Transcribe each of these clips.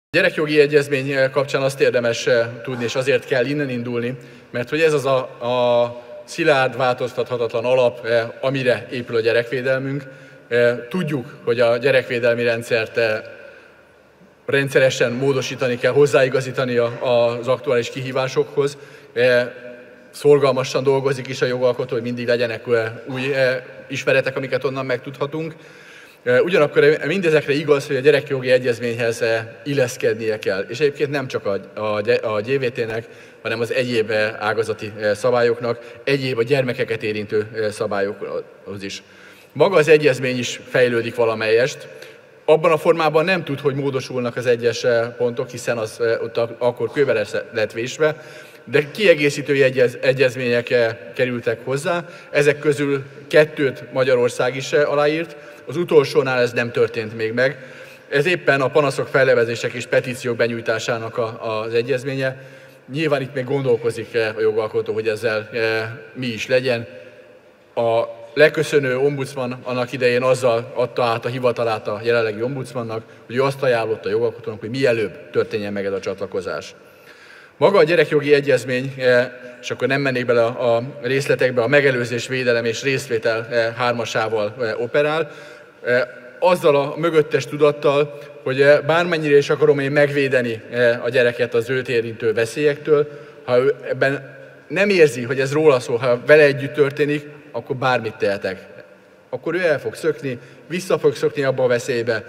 A gyerekjogi egyezmény kapcsán azt érdemes tudni, és azért kell innen indulni, mert hogy ez az a szilárd, változtathatatlan alap, amire épül a gyerekvédelmünk. Tudjuk, hogy a gyerekvédelmi rendszert rendszeresen módosítani kell, hozzáigazítani az aktuális kihívásokhoz. Szorgalmasan dolgozik is a jogalkotó, hogy mindig legyenek új ismeretek, amiket onnan megtudhatunk. Ugyanakkor mindezekre igaz, hogy a gyerekjogi egyezményhez illeszkednie kell. És egyébként nem csak a GVT-nek, hanem az egyéb ágazati szabályoknak, egyéb a gyermekeket érintő szabályokhoz is. Maga az egyezmény is fejlődik valamelyest. Abban a formában nem tud, hogy módosulnak az egyes pontok, hiszen az ott akkor kőbe lett vésve, de kiegészítő egyezmények kerültek hozzá. Ezek közül 2-t Magyarország is aláírt, az utolsónál ez nem történt még meg. Ez éppen a panaszok, fellevezések és petíciók benyújtásának az egyezménye. Nyilván itt még gondolkozik a jogalkotó, hogy ezzel mi is legyen. A leköszönő ombudsman annak idején azzal adta át a hivatalát a jelenlegi ombudsmannak, hogy ő azt ajánlotta a jogalkotónak, hogy mielőbb történjen meg ez a csatlakozás. Maga a gyerekjogi egyezmény, és akkor nem mennék bele a részletekbe, a megelőzés, védelem és részvétel 3-asával operál, azzal a mögöttes tudattal, hogy bármennyire is akarom én megvédeni a gyereket az őt érintő veszélyektől, ha ő ebben nem érzi, hogy ez róla szól, ha vele együtt történik, akkor bármit tehetek. Akkor ő el fog szökni, vissza fog szökni abba a veszélybe,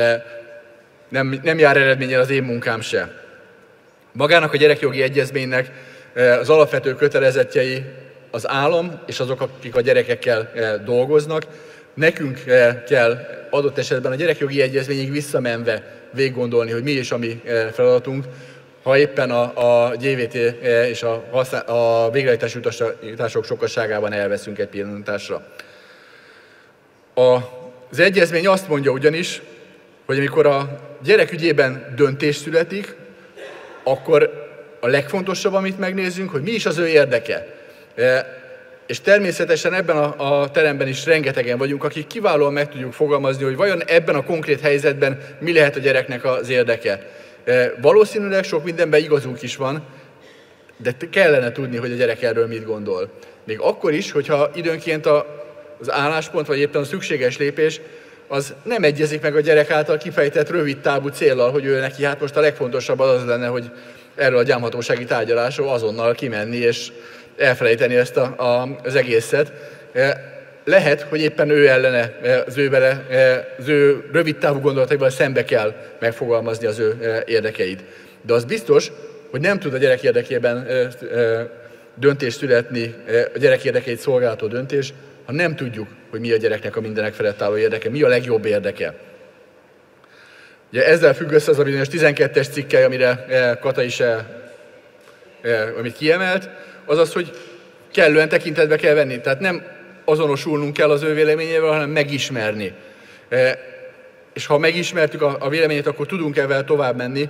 nem jár eredménnyel az én munkám se. Magának a gyerekjogi egyezménynek az alapvető kötelezettjei az állam és azok, akik a gyerekekkel dolgoznak. Nekünk kell adott esetben a gyerekjogi egyezményig visszamenve végiggondolni, hogy mi is a mi feladatunk, ha éppen a GVT és a végrehajtási utasítások sokaságában elveszünk egy pillanatásra. Az egyezmény azt mondja ugyanis, hogy amikor a gyerek ügyében döntés születik, akkor a legfontosabb, amit megnézzünk, hogy mi is az ő érdeke. És természetesen ebben a teremben is rengetegen vagyunk, akik kiválóan meg tudjuk fogalmazni, hogy vajon ebben a konkrét helyzetben mi lehet a gyereknek az érdeke. Valószínűleg sok mindenben igazunk is van, de kellene tudni, hogy a gyerek erről mit gondol. Még akkor is, hogyha időnként az álláspont, vagy éppen a szükséges lépés, az nem egyezik meg a gyerek által kifejtett rövid távú céllal, hogy ő neki hát most a legfontosabb az lenne, hogy erről a gyámhatósági tárgyalásról azonnal kimenni és elfelejteni ezt az egészet. Lehet, hogy éppen ő ellene, az ő rövid távú gondolataival szembe kell megfogalmazni az ő érdekeit. De az biztos, hogy nem tud a gyerek érdekében döntés születni, a gyerek érdekeit szolgáltató döntés, ha nem tudjuk, hogy mi a gyereknek a mindenek felett álló érdeke, mi a legjobb érdeke. Ugye ezzel függ össze az a bizonyos 12-es cikkely, amire Kata is amit kiemelt, az az, hogy kellően tekintetbe kell venni. Tehát nem azonosulnunk kell az ő véleményével, hanem megismerni. És ha megismertük a véleményét, akkor tudunk ezzel tovább menni.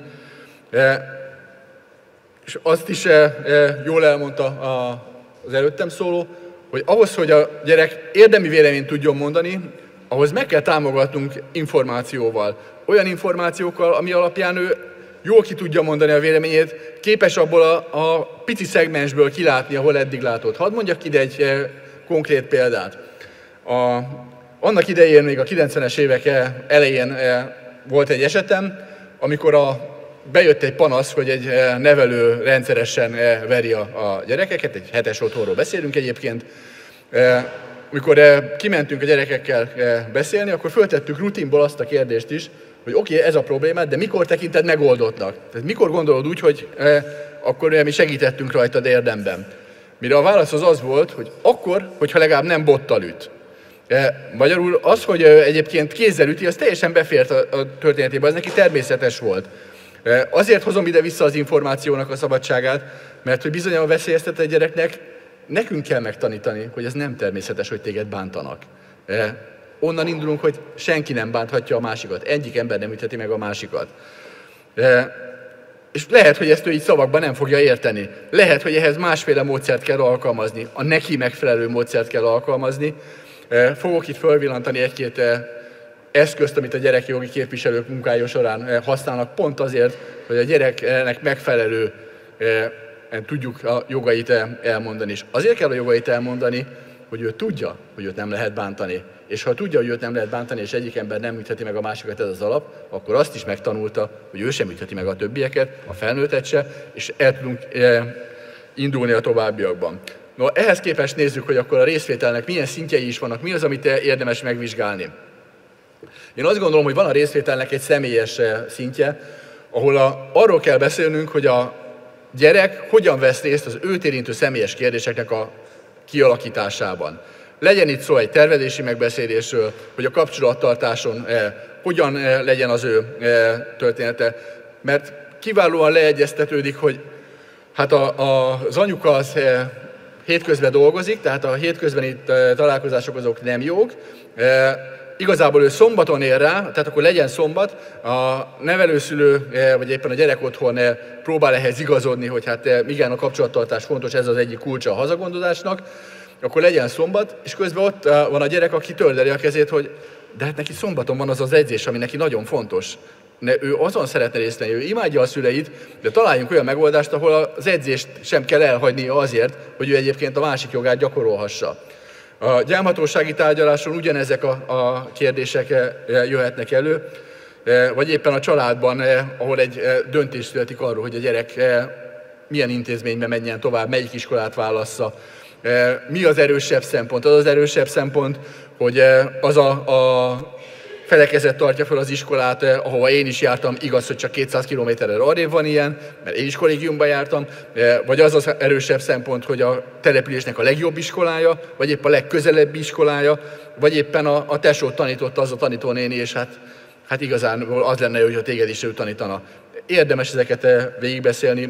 És azt is jól elmondta az előttem szóló, hogy ahhoz, hogy a gyerek érdemi véleményt tudjon mondani, ahhoz meg kell támogatnunk információval. Olyan információkkal, ami alapján ő jól ki tudja mondani a véleményét, képes abból a pici szegmensből kilátni, ahol eddig látott. Hadd mondjak ide egy konkrét példát. Annak idején, még a 90-es évek elején volt egy esetem, amikor bejött egy panasz, hogy egy nevelő rendszeresen veri a gyerekeket, egy 7-es otthonról beszélünk egyébként. Amikor kimentünk a gyerekekkel beszélni, akkor föltettük rutinból azt a kérdést is, hogy oké, ez a problémát, de mikor tekinted megoldottnak? Tehát mikor gondolod úgy, hogy akkor mi segítettünk rajtad érdemben? Mire a válasz az volt, hogy akkor, hogyha legalább nem bottal üt. Magyarul az, hogy egyébként kézzel üti, az teljesen befért a történetébe, ez neki természetes volt. Azért hozom ide vissza az információnak a szabadságát, mert hogy bizony a veszélyeztetett gyereknek nekünk kell megtanítani, hogy ez nem természetes, hogy téged bántanak. Onnan indulunk, hogy senki nem bánthatja a másikat, egyik ember nem ütheti meg a másikat. És lehet, hogy ezt ő így szavakban nem fogja érteni. Lehet, hogy ehhez másféle módszert kell alkalmazni, a neki megfelelő módszert kell alkalmazni. Fogok itt fölvillantani egy-két eszközt, amit a gyerekjogi képviselők munkája során használnak, pont azért, hogy a gyereknek megfelelő tudjuk a jogait elmondani. És azért kell a jogait elmondani, hogy ő tudja, hogy őt nem lehet bántani. És ha tudja, hogy őt nem lehet bántani, és egyik ember nem ütheti meg a másikat, ez az alap, akkor azt is megtanulta, hogy ő sem ütheti meg a többieket, a felnőttet se, és el tudunk indulni a továbbiakban. No, ehhez képest nézzük, hogy akkor a részvételnek milyen szintjei is vannak, mi az, amit érdemes megvizsgálni. Én azt gondolom, hogy van a részvételnek egy személyes szintje, ahol arról kell beszélnünk, hogy a gyerek hogyan vesz részt az őt érintő személyes kérdéseknek a kialakításában. Legyen itt szó egy tervezési megbeszélésről, hogy a kapcsolattartáson hogyan legyen az ő története, mert kiválóan leegyeztetődik, hogy hát az anyuka az hétközben dolgozik, tehát a hétközbeni találkozások azok nem jók. Igazából ő szombaton ér rá, tehát akkor legyen szombat, a nevelőszülő, vagy éppen a gyerek otthon próbál ehhez igazodni, hogy hát igen, a kapcsolattartás fontos, ez az egyik kulcsa a hazagondozásnak, akkor legyen szombat, és közben ott van a gyerek, aki tördeli a kezét, hogy de hát neki szombaton van az az edzés, ami neki nagyon fontos. Ő azon szeretne részt venni, ő imádja a szüleit, de találjunk olyan megoldást, ahol az edzést sem kell elhagynia azért, hogy ő egyébként a másik jogát gyakorolhassa. A gyámhatósági tárgyaláson ugyanezek a kérdések jöhetnek elő, vagy éppen a családban, ahol egy döntés születik arról, hogy a gyerek milyen intézménybe menjen tovább, melyik iskolát válassza. Mi az erősebb szempont? Az erősebb szempont, hogy az a felekezet tartja fel az iskolát, ahova én is jártam, igaz, hogy csak 200 kilométerrel arrébb van ilyen, mert én is kollégiumban jártam, vagy az az erősebb szempont, hogy a településnek a legjobb iskolája, vagy épp a legközelebbi iskolája, vagy éppen a tesót tanította az a tanítónéni, és hát igazán az lenne, hogyha téged is ő tanítana. Érdemes ezeket végigbeszélni,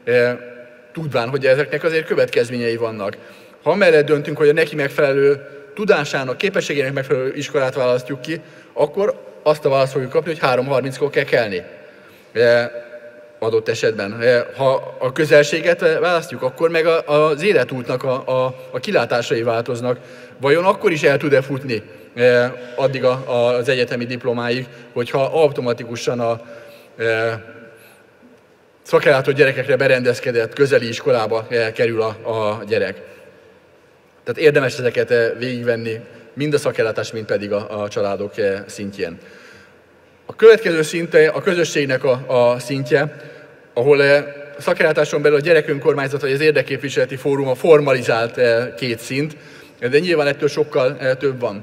tudván, hogy ezeknek azért következményei vannak. Ha amellett döntünk, hogy a neki megfelelő tudásának, képességének megfelelő iskolát választjuk ki, akkor azt a választ fogjuk kapni, hogy 3:30-kor kell kelni. Adott esetben. Ha a közelséget választjuk, akkor meg az életútnak a kilátásai változnak. Vajon akkor is el tud-e futni addig az egyetemi diplomáig, hogyha automatikusan a szakellátó gyerekekre berendezkedett közeli iskolába kerül a gyerek. Tehát érdemes ezeket végigvenni, mind a szakellátás, mind pedig a családok szintjén. A következő szinte a közösségnek a szintje, ahol a szakellátáson belül a gyerekönkormányzat vagy az érdekképviseleti fórum a formalizált két szint, de nyilván ettől sokkal több van.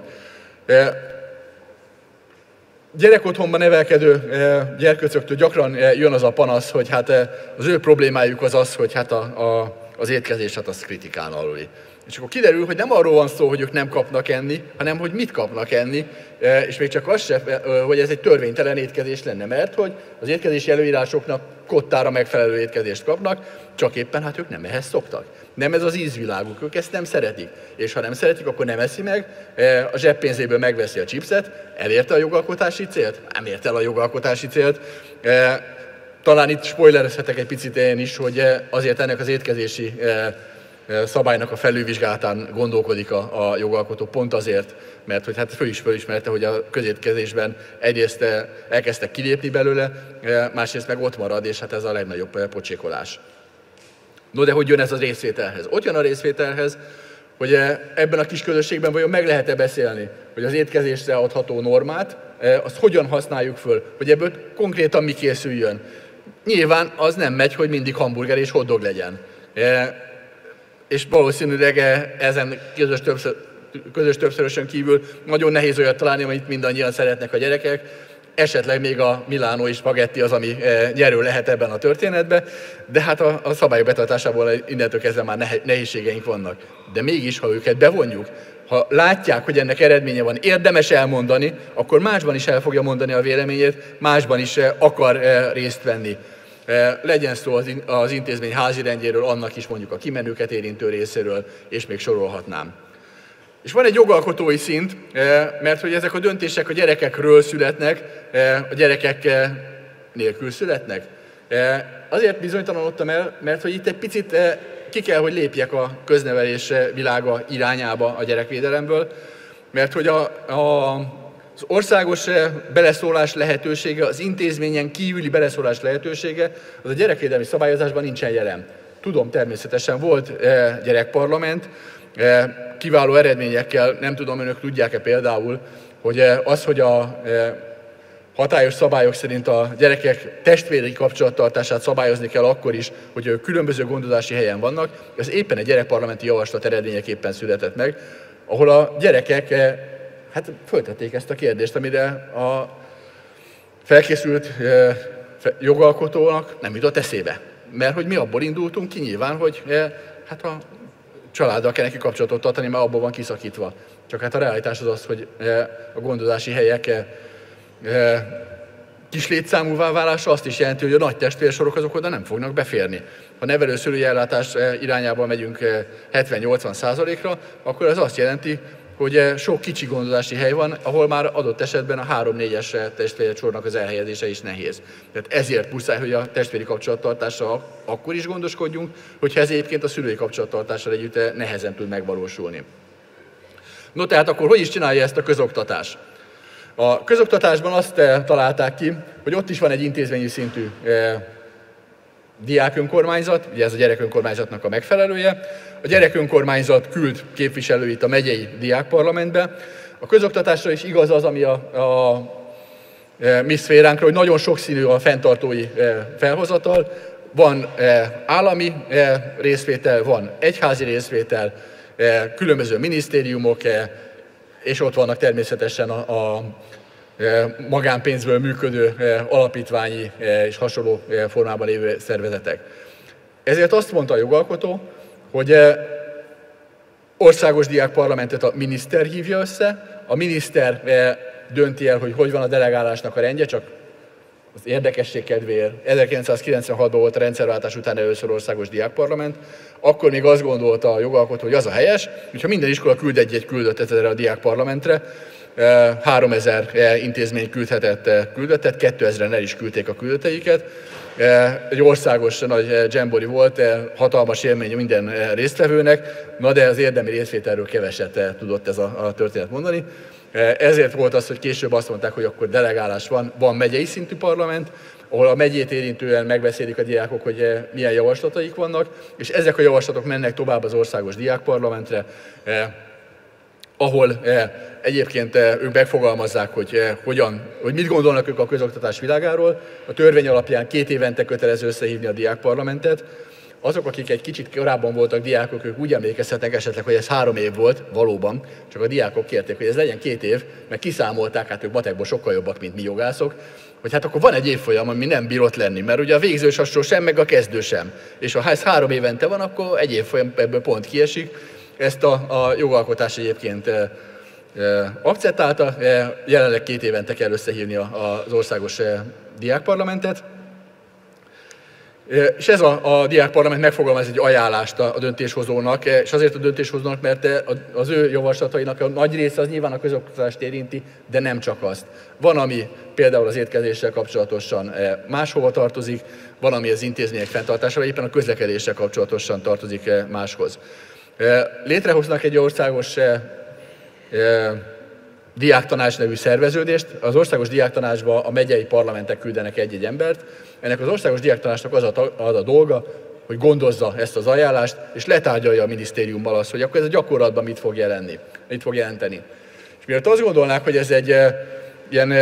Gyerekotthonban nevelkedő gyerkőcöktől gyakran jön az a panasz, hogy hát az ő problémájuk az, hogy hát az étkezés az kritikán aluli. És akkor kiderül, hogy nem arról van szó, hogy ők nem kapnak enni, hanem hogy mit kapnak enni, és még csak az sem, hogy ez egy törvénytelen étkezés lenne, mert hogy az étkezési előírásoknak kottára megfelelő étkezést kapnak, csak éppen hát ők nem ehhez szoktak. Nem ez az ízviláguk, ők ezt nem szeretik. És ha nem szeretik, akkor nem eszi meg, a zseppénzéből megveszi a chipset, elérte a jogalkotási célt? Nem érte el a jogalkotási célt. Talán itt spoilerezhetek egy picit én is, hogy azért ennek az étkezési szabálynak a felülvizsgálatán gondolkodik a jogalkotó, pont azért, mert hogy hát fölismerte, hogy a közétkezésben egyrészt elkezdtek kilépni belőle, másrészt meg ott marad, és hát ez a legnagyobb pocsékolás. No, de hogy jön ez a részvételhez? Ott jön a részvételhez, hogy ebben a kis közösségben vajon meg lehet-e beszélni, hogy az étkezésre adható normát, azt hogyan használjuk föl, hogy ebből konkrétan mi készüljön. Nyilván az nem megy, hogy mindig hamburger és hotdog legyen. És valószínűleg ezen közös többszörösön kívül nagyon nehéz olyat találni, amit mindannyian szeretnek a gyerekek. Esetleg még a milánói spagetti az, ami nyerő lehet ebben a történetben, de hát a szabályok betartásából innentől kezdve már nehézségeink vannak. De mégis, ha őket bevonjuk, ha látják, hogy ennek eredménye van, érdemes elmondani, akkor másban is el fogja mondani a véleményét, másban is akar részt venni. Legyen szó az intézmény házirendjéről, annak is mondjuk a kimenőket érintő részéről, és még sorolhatnám. És van egy jogalkotói szint, mert hogy ezek a döntések a gyerekekről születnek, a gyerekek nélkül születnek. Azért bizonytalanodtam el, mert hogy itt egy picit ki kell, hogy lépjek a köznevelés világa irányába a gyerekvédelemből, mert hogy Az országos beleszólás lehetősége, az intézményen kívüli beleszólás lehetősége, az a gyerekvédelmi szabályozásban nincsen jelen. Tudom, természetesen volt gyerekparlament, kiváló eredményekkel, nem tudom, önök tudják-e például, hogy hogy a hatályos szabályok szerint a gyerekek testvéri kapcsolattartását szabályozni kell akkor is, hogy ők különböző gondozási helyen vannak, ez éppen egy gyerekparlamenti javaslat eredményeképpen született meg, ahol a gyerekek föltették ezt a kérdést, amire a felkészült jogalkotónak nem jutott eszébe. Mert hogy mi abból indultunk ki nyilván, hogy a családdal kell neki kapcsolatot tartani, mert abból van kiszakítva. Csak hát a realitás az, hogy a gondozási helyek kis létszámúvá válása azt is jelenti, hogy a nagy testvérsorok azok oda nem fognak beférni. Ha nevelőszülői ellátás irányába megyünk 70-80%-ra, akkor ez azt jelenti, hogy sok kicsi gondozási hely van, ahol már adott esetben a 3-4-es testvérsornak az elhelyezése is nehéz. Tehát ezért muszáj, hogy a testvéri kapcsolattartásra akkor is gondoskodjunk, hogyha ez egyébként a szülői kapcsolattartással együtt nehezen tud megvalósulni. No, tehát akkor hogy is csinálja ezt a közoktatás? A közoktatásban azt találták ki, hogy ott is van egy intézményi szintű diákönkormányzat, ugye ez a gyerekönkormányzatnak a megfelelője. A gyerekönkormányzat küld képviselőit a megyei diákparlamentbe. A közoktatásra is igaz az, ami a mi szféránkra, hogy nagyon sokszínű a fenntartói felhozatal. Van állami részvétel, van egyházi részvétel, különböző minisztériumok, és ott vannak természetesen a magánpénzből működő alapítványi és hasonló formában lévő szervezetek. Ezért azt mondta a jogalkotó, hogy országos diákparlamentet a miniszter hívja össze, a miniszter dönti el, hogy van a delegálásnak a rendje, csak az érdekesség kedvéért 1996-ban volt a rendszerváltás után először országos diákparlament, akkor még azt gondolta a jogalkotó, hogy az a helyes, hogyha minden iskola küld egy küldöttet erre a diákparlamentre, 3000 intézmény küldhetett küldöttet, 2000-en el is küldték a küldötteiket. Egy országos nagy dzsembori volt, hatalmas élmény minden résztvevőnek, de az érdemi részvételről keveset tudott ez a történet mondani. Ezért volt az, hogy később azt mondták, hogy akkor delegálás van megyei szintű parlament, ahol a megyét érintően megbeszélik a diákok, hogy milyen javaslataik vannak, és ezek a javaslatok mennek tovább az országos diákparlamentre, ahol egyébként ők megfogalmazzák, hogy mit gondolnak ők a közoktatás világáról. A törvény alapján 2 évente kötelező összehívni a diákparlamentet. Azok, akik egy kicsit korábban voltak diákok, ők úgy emlékezhetnek esetleg, hogy ez 3 év volt, valóban, csak a diákok kérték, hogy ez legyen 2 év, mert kiszámolták, hát ők matekból sokkal jobbak, mint mi jogászok, hogy hát akkor van egy évfolyam, ami nem bírott lenni, mert ugye a végzősasról sem, meg a kezdő sem. És ha ez 3 évente van, akkor egy évfolyam ebből pont kiesik. Ezt a jogalkotás egyébként akceptálta, jelenleg 2 évente kell összehívni az országos diákparlamentet. És ez a diákparlament megfogalmaz egy ajánlást a döntéshozónak, és azért a döntéshozónak, mert az ő javaslatainak a nagy része az nyilván a közoktatást érinti, de nem csak azt. Van, ami például az étkezéssel kapcsolatosan máshova tartozik, van, ami az intézmények fenntartásával, éppen a közlekedéssel kapcsolatosan tartozik máshoz. Létrehoznak egy országos diáktanács nevű szerveződést. Az országos diáktanácsba a megyei parlamentek küldenek egy-egy embert. Ennek az országos diáktanácsnak az a dolga, hogy gondozza ezt az ajánlást, és letárgyalja a minisztériummal azt, hogy akkor ez a gyakorlatban mit fog jelenteni. És miért azt gondolnák, hogy ez egy ilyen,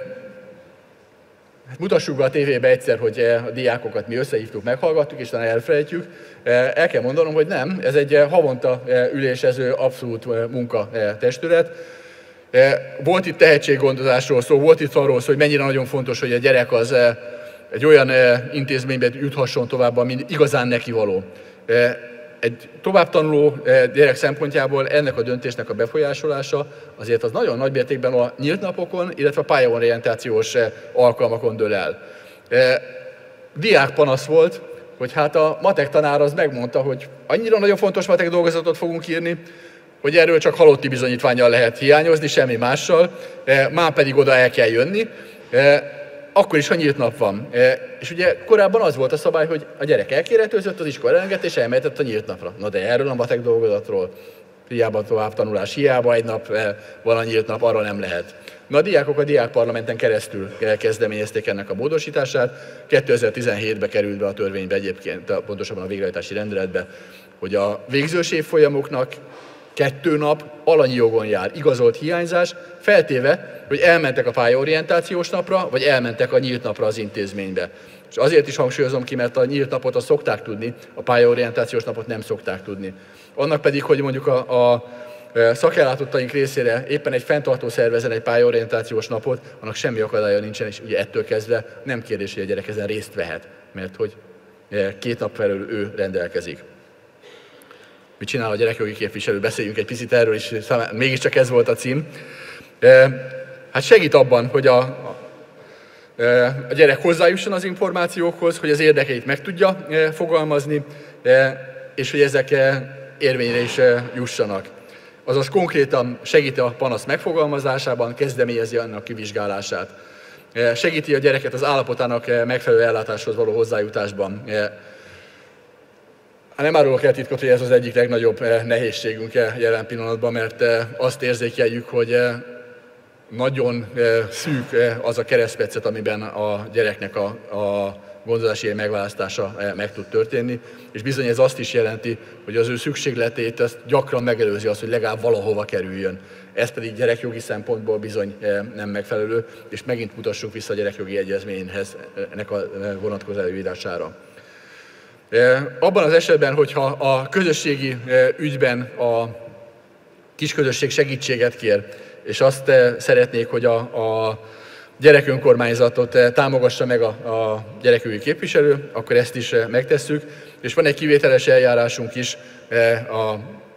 mutassuk be a tévébe egyszer, hogy a diákokat mi összehívtuk, meghallgattuk, és talán elfelejtjük, el kell mondanom, hogy nem, ez egy havonta ülésező abszolút munkatestület. Volt itt tehetséggondozásról szó, volt itt arról szó, hogy mennyire nagyon fontos, hogy a gyerek az egy olyan intézménybe juthasson tovább, ami igazán nekivaló. Egy továbbtanuló gyerek szempontjából ennek a döntésnek a befolyásolása azért az nagyon nagy mértékben a nyílt napokon, illetve a pályaorientációs alkalmakon dől el. Diákpanasz volt, hogy hát a matek tanár az megmondta, hogy annyira nagyon fontos matek dolgozatot fogunk írni, hogy erről csak halotti bizonyítvánnyal lehet hiányozni, semmi mással, már pedig oda el kell jönni, akkor is, ha nyílt nap van. És ugye korábban az volt a szabály, hogy a gyerek elkéretőzött, az iskola elengedte és elmehetett a nyílt napra. Na de erről a matek dolgozatról hiába tovább tanulás, hiába egy nap van a nyílt nap, arra nem lehet. Na, a diákok a diákparlamenten keresztül kezdeményezték ennek a módosítását. 2017-ben került be a törvénybe egyébként, pontosabban a végrehajtási rendeletbe, hogy a végzős évfolyamoknak 2 nap alanyi jogon jár igazolt hiányzás, feltéve, hogy elmentek a pályaorientációs napra, vagy elmentek a nyílt napra az intézménybe. És azért is hangsúlyozom ki, mert a nyílt napot azt szokták tudni, a pályaorientációs napot nem szokták tudni. Annak pedig, hogy mondjuk a szakellátottaink részére éppen egy fenntartó szervezen egy pályaorientációs napot, annak semmi akadálya nincsen, és ugye ettől kezdve nem kérdés, hogy a gyerek ezen részt vehet, mert hogy 2 nap felől ő rendelkezik. Mit csinál a gyerekjogi képviselő? Beszéljünk egy picit erről is, mégiscsak ez volt a cím. Hát segít abban, hogy a gyerek hozzájusson az információkhoz, hogy az érdekeit meg tudja fogalmazni, és hogy ezek érvényre is jussanak. Azaz konkrétan segíti a panasz megfogalmazásában, kezdeményezi annak kivizsgálását. Segíti a gyereket az állapotának megfelelő ellátáshoz való hozzájutásban. Nem árulok el titkot, hogy ez az egyik legnagyobb nehézségünk jelen pillanatban, mert azt érzékeljük, hogy nagyon szűk az a keresztmetszet, amiben a gyereknek a gondozási megválasztása meg tud történni, és bizony ez azt is jelenti, hogy az ő szükségletét ezt gyakran megelőzi az, hogy legalább valahova kerüljön. Ez pedig gyerekjogi szempontból bizony nem megfelelő, és megint mutassunk vissza a gyerekjogi egyezményhez ennek a vonatkozó előírására. Abban az esetben, hogyha a közösségi ügyben a kisközösség segítséget kér, és azt szeretnék, hogy a gyerekönkormányzatot támogassa meg a gyerekjogi képviselő, akkor ezt is megtesszük. És van egy kivételes eljárásunk is, a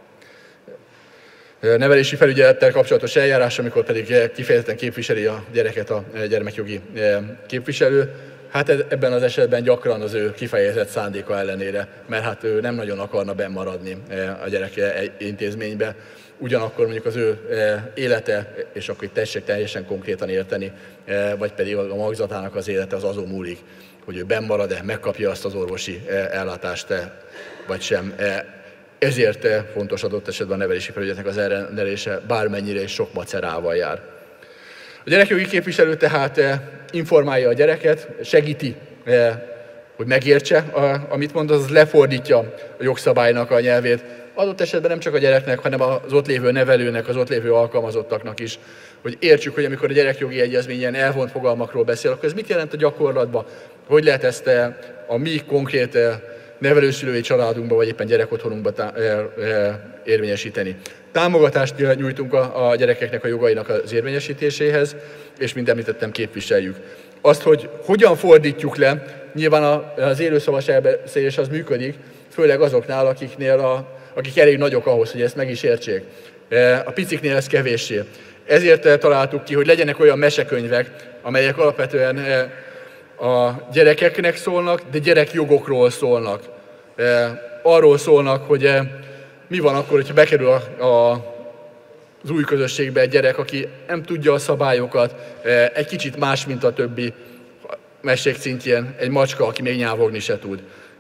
nevelési felügyelettel kapcsolatos eljárás, amikor pedig kifejezetten képviseli a gyereket a gyermekjogi képviselő. Hát ebben az esetben gyakran az ő kifejezett szándéka ellenére, mert hát ő nem nagyon akarna benn maradni a gyerek intézménybe. Ugyanakkor mondjuk az ő élete, és akkor itt tessék teljesen konkrétan érteni, vagy pedig a magzatának az élete az azon múlik, hogy ő benn marad-e, megkapja azt az orvosi ellátást, vagy sem. Ezért fontos adott esetben a nevelési felügyeletnek az elrendelése, bármennyire is sok macerával jár. A gyerekjogi képviselő tehát informálja a gyereket, segíti, hogy megértse, amit mond, az lefordítja a jogszabálynak a nyelvét. Adott esetben nem csak a gyereknek, hanem az ott lévő nevelőnek, az ott lévő alkalmazottaknak is, hogy értsük, hogy amikor a gyerekjogi egyezmény ilyen elvont fogalmakról beszél, akkor ez mit jelent a gyakorlatban, hogy lehet ezt a mi konkrét nevelőszülői családunkban, vagy éppen gyerekotthonunkban érvényesíteni. Támogatást nyújtunk a gyerekeknek a jogainak az érvényesítéséhez, és mint említettem, képviseljük. Azt, hogy hogyan fordítjuk le, nyilván az élőszavas elbeszélés az működik, főleg azoknál, akik elég nagyok ahhoz, hogy ezt meg is értsék. A piciknél ez kevéssé. Ezért találtuk ki, hogy legyenek olyan mesekönyvek, amelyek alapvetően a gyerekeknek szólnak, de gyerekjogokról szólnak. Arról szólnak, hogy mi van akkor, hogyha bekerül az új közösségbe egy gyerek, aki nem tudja a szabályokat, egy kicsit más, mint a többi mesék szintjén, egy macska, aki még nyávogni se tud.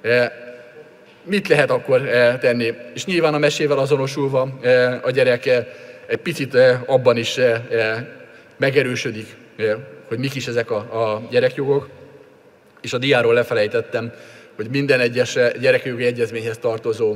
Mit lehet akkor tenni? És nyilván a mesével azonosulva a gyerek egy picit abban is megerősödik, hogy mik is ezek a gyerekjogok. És a diáról lefelejtettem, hogy minden egyes gyerekjogi egyezményhez tartozó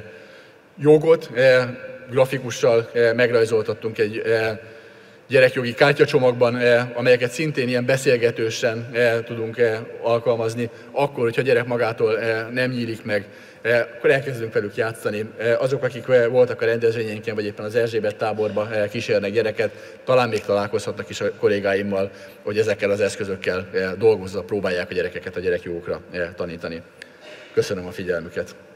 jogot grafikussal megrajzoltattunk egy gyerekjogi kártyacsomagban, amelyeket szintén ilyen beszélgetősen tudunk alkalmazni, akkor, hogyha a gyerek magától nem nyílik meg, akkor elkezdünk velük játszani. Azok, akik voltak a rendezvényeinken, vagy éppen az Erzsébet táborba kísérnek gyereket, talán még találkozhatnak is a kollégáimmal, hogy ezekkel az eszközökkel dolgozva próbálják a gyerekeket a gyerekjogokra tanítani. Köszönöm a figyelmüket!